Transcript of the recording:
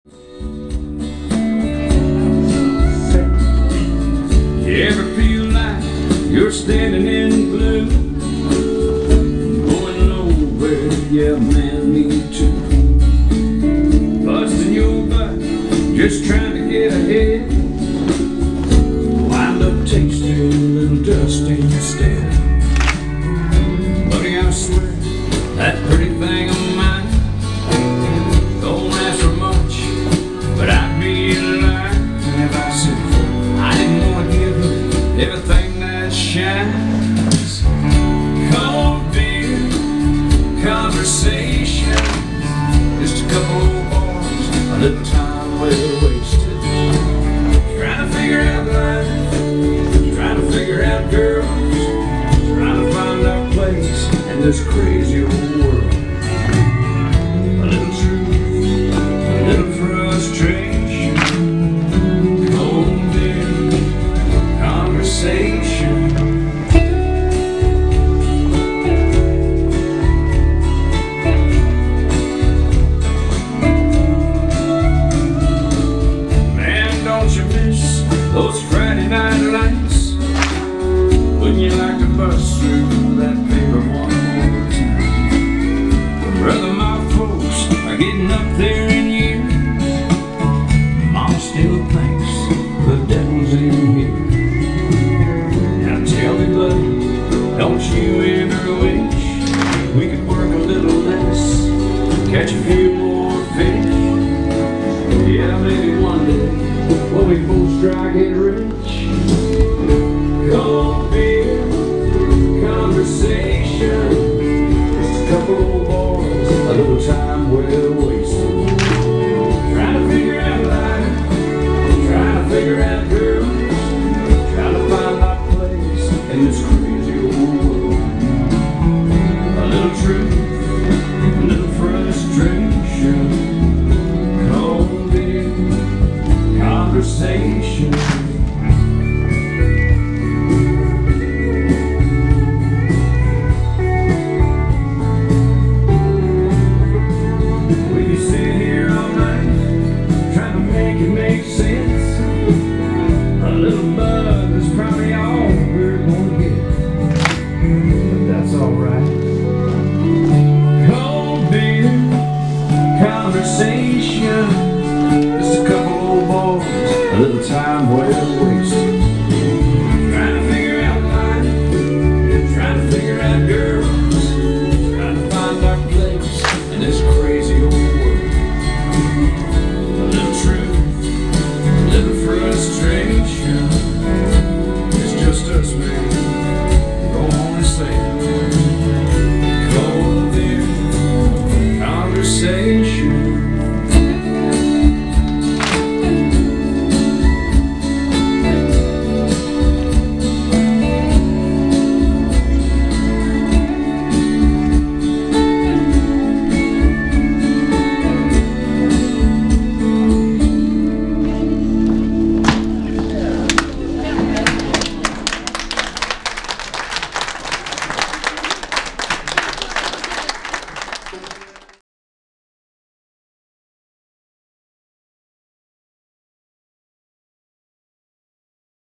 You ever feel like you're standing in blue, going nowhere? Yeah, man, me too. Busting your butt, just trying to get ahead, wind up tasting a little dust instead. Buddy, I swear, that pretty thing of mine don't ask for much, but I'd be lying if I said I didn't want to give her everything that shines. Cold beer, conversation, just a couple old bars, a little time well wasted. Trying to figure out life, trying to figure out girls, trying to find our place in this crazy old world. A little truth, a little frustration, cold beer, conversation. Man, don't you miss those Friday night lights? Wouldn't you like to bust through that paper one more time? Brother, my folks are getting up there in years. Mom still thinks the devil's in here. Now tell me, buddy, don't you ever wish we could work a little less, catch a few more fish? Yeah, maybe one day when we both strike it